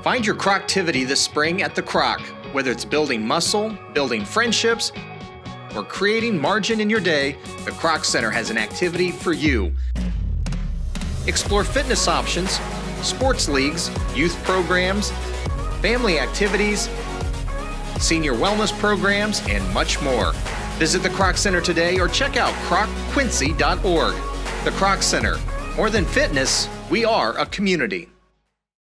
Find your Kroc-tivity this spring at the Kroc. Whether it's building muscle, building friendships, or creating margin in your day, the Kroc Center has an activity for you. Explore fitness options, sports leagues, youth programs, family activities, senior wellness programs, and much more. Visit the Kroc Center today or check out Kroc-Quincy.org. The Kroc Center. More than fitness, we are a community.